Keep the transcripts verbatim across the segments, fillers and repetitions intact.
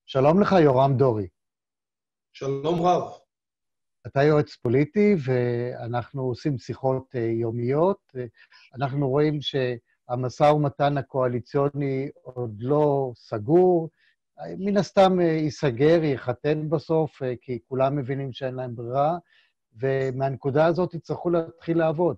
שלום לך, יורם דורי. שלום רב. אתה יועץ פוליטי, ואנחנו עושים שיחות יומיות. אנחנו רואים שהמשא ומתן הקואליציוני עוד לא סגור. מן הסתם ייסגר, ייחתן בסוף, כי כולם מבינים שאין להם ברירה, ומהנקודה הזאת יצטרכו להתחיל לעבוד.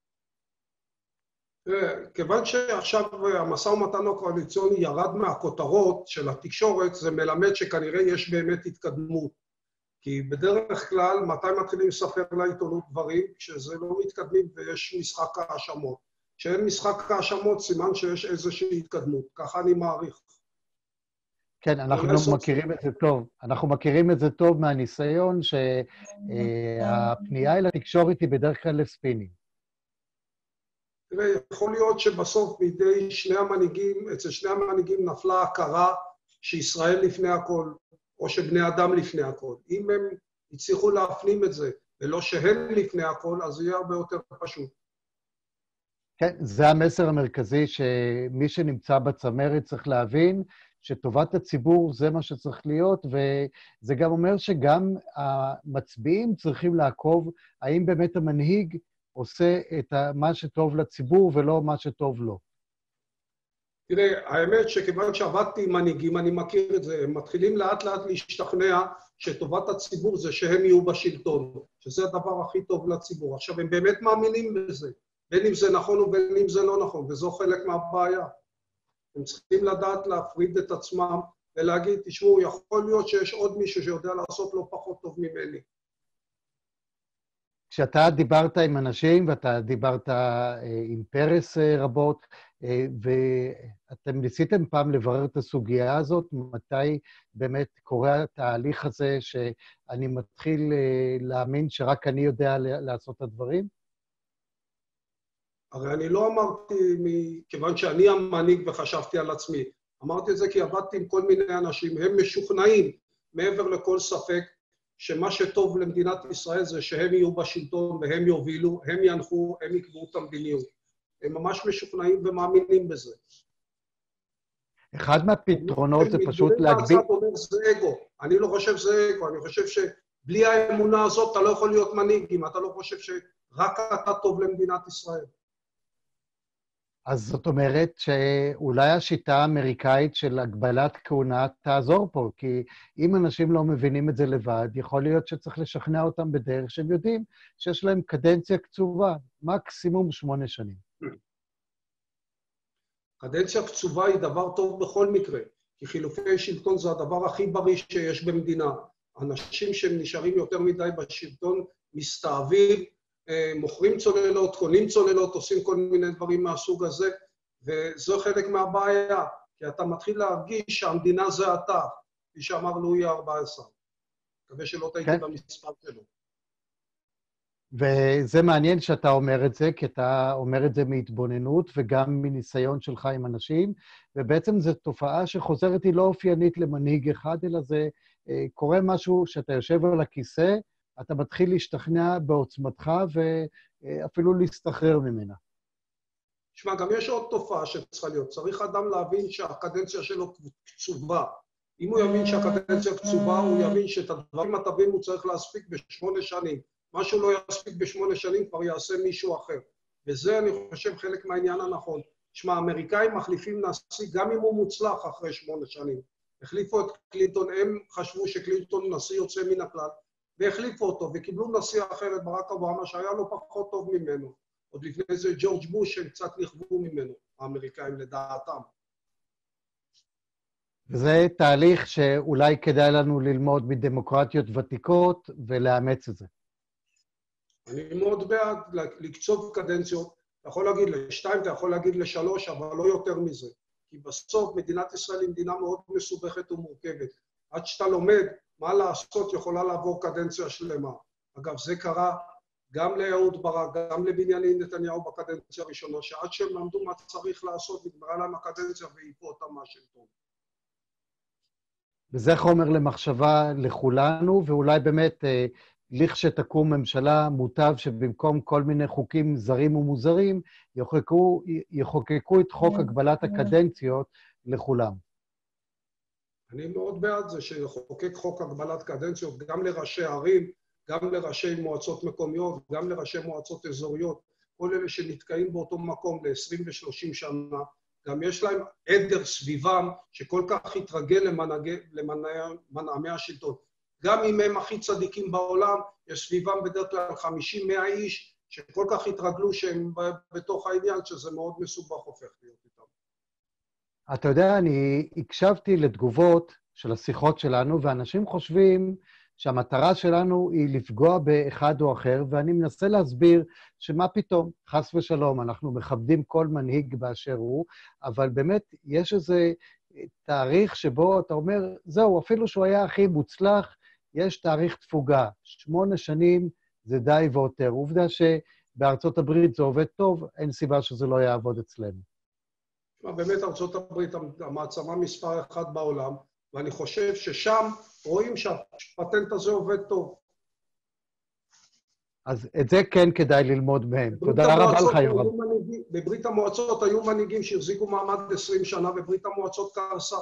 כיוון שעכשיו המשא ומתן הקואליציוני ירד מהכותרות של התקשורת, זה מלמד שכנראה יש באמת התקדמות. כי בדרך כלל, מתי מתחילים לספר לעיתונות דברים? כשזה לא מתקדמים ויש משחק האשמות. כשאין משחק האשמות, סימן שיש איזושהי התקדמות. ככה אני מעריך. כן, אנחנו מכירים את זה טוב. אנחנו מכירים את זה טוב מהניסיון שהפנייה אל התקשורת היא בדרך כלל לספינים. תראה, יכול להיות שבסוף בידי שני המנהיגים, אצל שני המנהיגים נפלה הכרה שישראל לפני הכל, או שבני אדם לפני הכל. אם הם הצליחו להפנים את זה, ולא שהם לפני הכל, אז יהיה הרבה יותר פשוט. כן, זה המסר המרכזי שמי שנמצא בצמרת צריך להבין, שטובת הציבור זה מה שצריך להיות, וזה גם אומר שגם המצביעים צריכים לעקוב, האם באמת המנהיג עושה את מה שטוב לציבור ולא מה שטוב לו. תראה, האמת שכיוון שעבדתי עם מנהיגים, אני מכיר את זה, הם מתחילים לאט לאט להשתכנע שטובת הציבור זה שהם יהיו בשלטון, שזה הדבר הכי טוב לציבור. עכשיו, הם באמת מאמינים בזה, בין אם זה נכון ובין אם זה לא נכון, וזו חלק מהבעיה. הם צריכים לדעת להפריד את עצמם ולהגיד, תשמעו, יכול להיות שיש עוד מישהו שיודע לעשות לא פחות טוב ממני. כשאתה דיברת עם אנשים, ואתה דיברת עם פרס רבות, ואתם ניסיתם פעם לברר את הסוגיה הזאת, מתי באמת קורה התהליך הזה שאני מתחיל להאמין שרק אני יודע לעשות את הדברים? הרי אני לא אמרתי, מכיוון שאני המנהיג וחשבתי על עצמי, אמרתי את זה כי עבדתי עם כל מיני אנשים, הם משוכנעים מעבר לכל ספק, שמה שטוב למדינת ישראל זה שהם יהיו בשלטון והם יובילו, הם ינחו, הם יקבעו את המדיניות. הם ממש משוכנעים ומאמינים בזה. אחד מהפתרונות זה פשוט להגביל... זה אגו. אני לא חושב שזה אגו, אני חושב שבלי האמונה הזאת אתה לא יכול להיות מנהיג, אם אתה לא חושב שרק אתה טוב למדינת ישראל. אז זאת אומרת שאולי השיטה האמריקאית של הגבלת כהונה תעזור פה, כי אם אנשים לא מבינים את זה לבד, יכול להיות שצריך לשכנע אותם בדרך שהם יודעים שיש להם קדנציה קצובה, מקסימום שמונה שנים. קדנציה קצובה היא דבר טוב בכל מקרה, כי חילופי שלטון זה הדבר הכי בריא שיש במדינה. אנשים שנשארים יותר מדי בשלטון מסתאבים, מוכרים צוללות, קונים צוללות, עושים כל מיני דברים מהסוג הזה, וזו חלק מהבעיה, כי אתה מתחיל להרגיש שהמדינה זה אתה, כפי שאמר לואי ה-ארבע עשרה. מקווה שלא תהייתי כן. במספר שלו. וזה מעניין שאתה אומר את זה, כי אתה אומר את זה מהתבוננות, וגם מניסיון שלך עם אנשים, ובעצם זו תופעה שחוזרת היא לא אופיינית למנהיג אחד, אלא זה קורה משהו שאתה יושב על הכיסא, אתה מתחיל להשתכנע בעוצמתך ואפילו להסתחרר ממנה. תשמע, גם יש עוד תופעה שצריכה להיות. צריך אדם להבין שהקדנציה שלו קצובה. אם הוא יבין שהקדנציה קצובה, הוא יבין שאת הדברים הטובים הוא צריך להספיק בשמונה שנים. מה שהוא לא יספיק בשמונה שנים כבר יעשה מישהו אחר. וזה, אני חושב, חלק מהעניין הנכון. תשמע, האמריקאים מחליפים נשיא גם אם הוא מוצלח אחרי שמונה שנים. החליפו את קלינטון, הם חשבו שקלינטון נשיא יוצא מן הכלל. והחליפו אותו, וקיבלו נשיא אחר, ברק אובמה, שהיה לו פחות טוב ממנו. עוד לפני זה ג'ורג' בוש, שהם קצת נכוו ממנו, האמריקאים לדעתם. וזה תהליך שאולי כדאי לנו ללמוד מדמוקרטיות ותיקות, ולאמץ את זה. אני מאוד בעד לקצוב קדנציות, אתה יכול להגיד לשתיים, אתה יכול להגיד לשלוש, אבל לא יותר מזה. כי בסוף מדינת ישראל היא מדינה מאוד מסובכת ומורכבת. עד שאתה לומד, מה לעשות יכולה לעבור קדנציה שלמה. אגב, זה קרה גם לאהוד ברק, גם לבנימין נתניהו בקדנציה הראשונה, שעד שהם למדו מה צריך לעשות, נגמרה להם הקדנציה והעיפו אותם מהשלטון. וזה חומר למחשבה לכולנו, ואולי באמת, לכשתקום ממשלה, מוטב שבמקום כל מיני חוקים זרים ומוזרים, יחוקקו, יחוקקו את חוק הגבלת הקדנציות לכולם. אני מאוד בעד זה שחוקק חוק הגבלת קדנציות גם לראשי ערים, גם לראשי מועצות מקומיות, גם לראשי מועצות אזוריות, כל אלה שנתקעים באותו מקום ל-עשרים ו-שלושים שנה, גם יש להם עדר סביבם שכל כך התרגל למנהגי, למנעמי השלטון. גם אם הם הכי צדיקים בעולם, יש סביבם בדרך כלל חמישים מאה איש שכל כך התרגלו שהם בתוך העניין, שזה מאוד מסובך הופך להיות איתם. אתה יודע, אני הקשבתי לתגובות של השיחות שלנו, ואנשים חושבים שהמטרה שלנו היא לפגוע באחד או אחר, ואני מנסה להסביר שמה פתאום, חס ושלום, אנחנו מכבדים כל מנהיג באשר הוא, אבל באמת יש איזה תאריך שבו אתה אומר, זהו, אפילו שהוא היה הכי מוצלח, יש תאריך תפוגה. שמונה שנים זה די ויותר. עובדה שבארצות הברית זה עובד טוב, אין סיבה שזה לא יעבוד אצלנו. באמת ארצות הברית המעצמה מספר אחד בעולם, ואני חושב ששם רואים שהפטנט הזה עובד טוב. אז את זה כן כדאי ללמוד מהם. תודה רבה לך, יורם. בברית המועצות היו מנהיגים שהחזיקו מעמד עשרים שנה, וברית המועצות קרסה.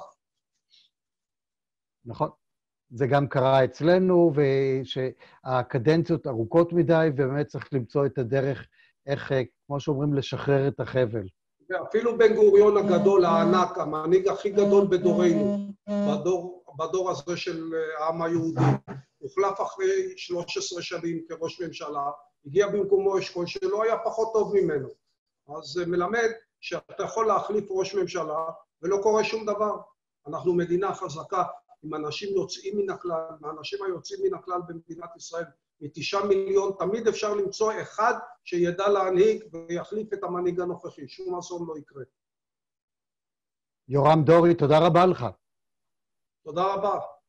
נכון. זה גם קרה אצלנו, ושהקדנציות ארוכות מדי, ובאמת צריך למצוא את הדרך, איך, כמו שאומרים, לשחרר את החבל. ואפילו בן גוריון הגדול, הענק, המנהיג הכי גדול בדורנו, בדור, בדור הזה של העם היהודי, הוחלף אחרי שלוש עשרה שנים כראש ממשלה, הגיע במקומו אשכול שלא היה פחות טוב ממנו. אז זה מלמד שאתה יכול להחליף ראש ממשלה ולא קורה שום דבר. אנחנו מדינה חזקה, עם אנשים יוצאים מן הכלל, מהאנשים היוצאים מן הכלל במדינת ישראל, מתשעה מיליון, תמיד אפשר למצוא אחד שידע להנהיג ויחליף את המנהיג הנוכחי. שום אסון לא יקרה. יורם דורי, תודה רבה לך. תודה רבה.